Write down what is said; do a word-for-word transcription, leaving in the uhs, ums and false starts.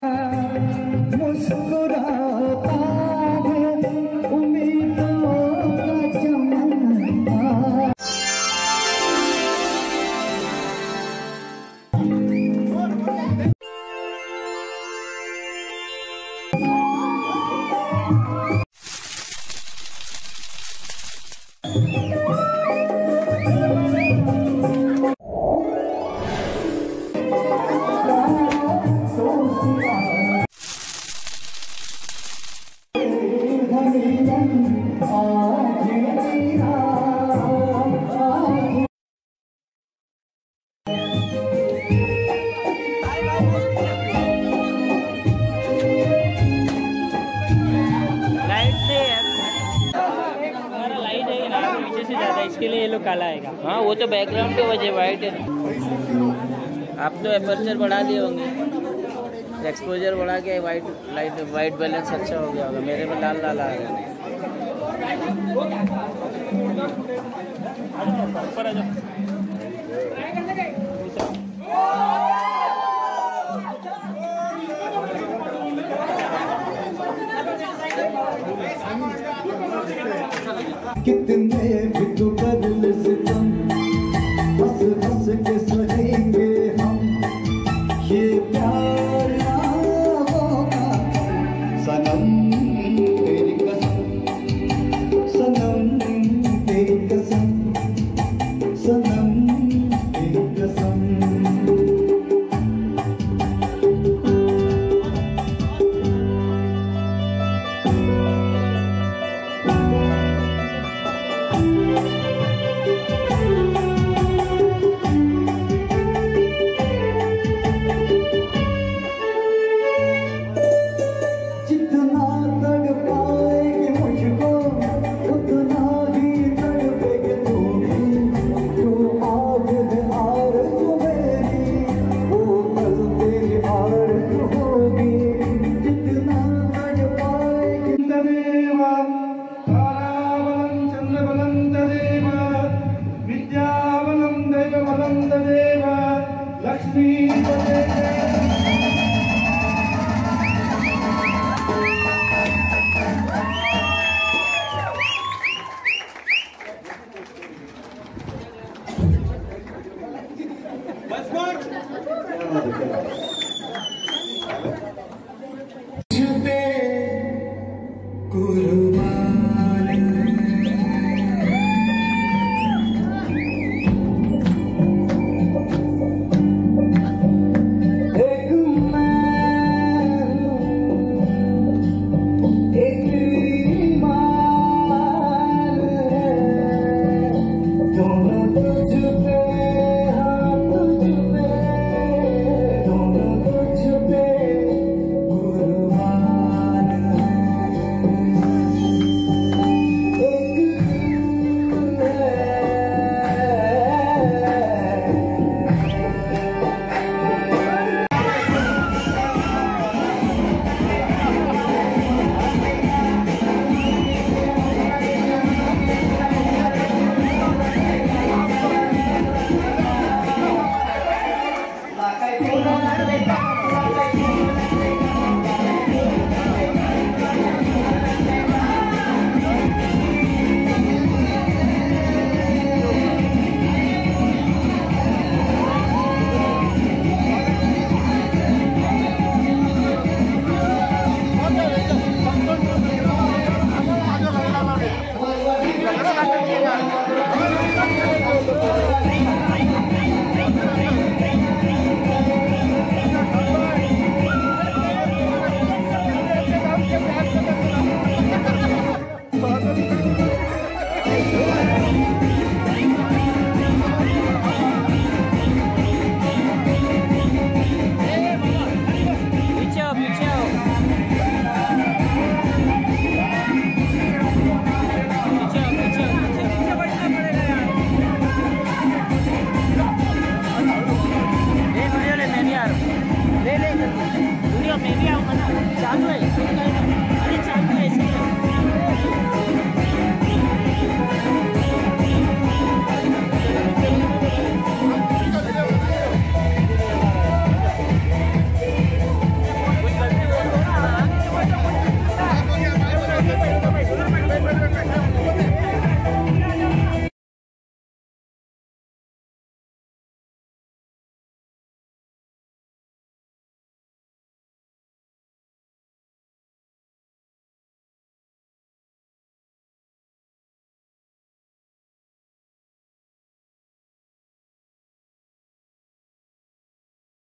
मुस्कुराता है उम्मीदों का चमन। इसके लिए ये लोग काला आएगा। हाँ वो तो बैकग्राउंड की वजह वाइट है। आप तो एपर्चर बढ़ा लिए होंगे, एक्सपोजर बढ़ा के वाइट लाइट वाइट बैलेंस अच्छा हो गया होगा। मेरे में लाल लाल आ रहा है। कितने भी तो बदल सितम हंस हंस के सहेंगे हम, ये प्यार ना होगा सनम तेरी कसम, सनम तेरी कसम, सनम तेरी कसम। वीडियो में भी आऊँगा ना, चालू है, अरे चालू